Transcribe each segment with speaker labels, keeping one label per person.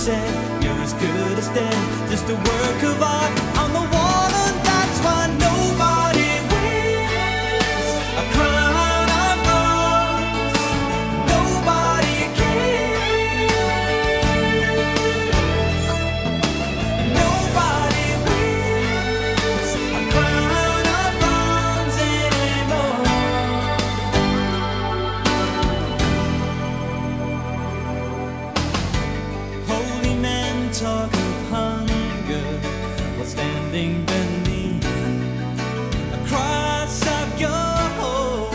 Speaker 1: said you're as good as dead, just a work of art on the wall, and that's why nobody wears a crown of thorns. Nobody cares. Nobody wears a crown of thorns anymore. Holy men talk of hunger while standing beneath a cross of gold.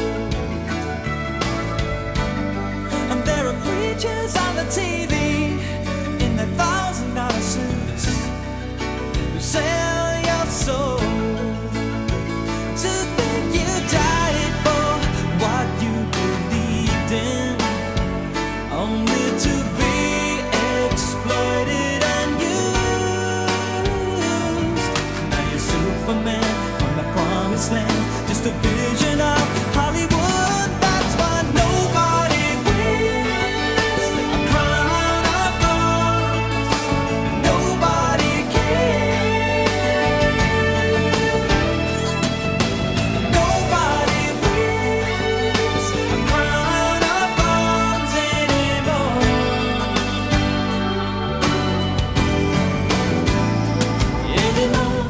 Speaker 1: And there are preachers on the TV in their $1,000 suits who sell your soul to think you died for what you believed in, only to be exploited and used. Now you're Superman from the promised land, just a vision of Hollywood. That's why nobody wears a crown of thorns. Nobody cares. Nobody wears a crown of thorns anymore. Anymore.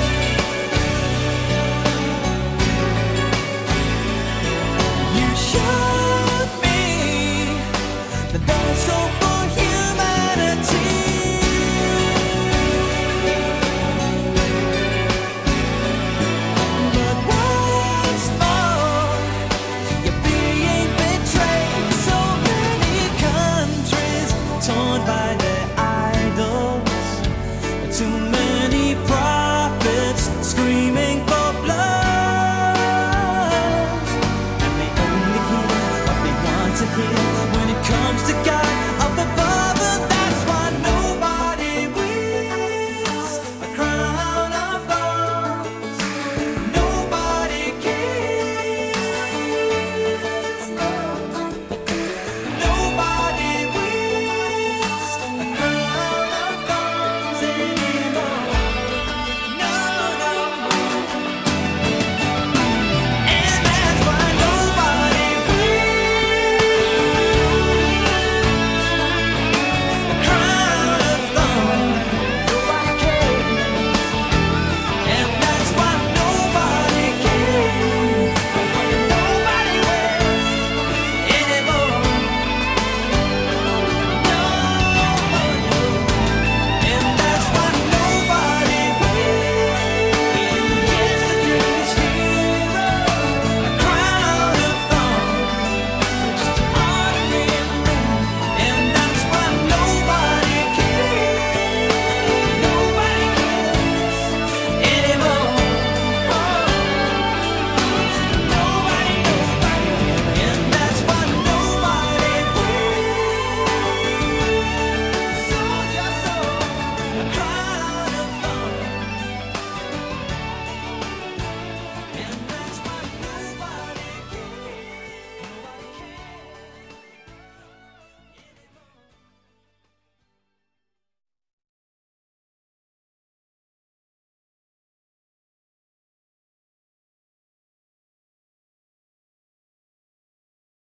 Speaker 1: You showed me that there's hope for humanity. But what's more, you're being betrayed. So many countries torn by their idols. Too many prophets screaming for blood, and they only hear what they want to hear when it comes to God.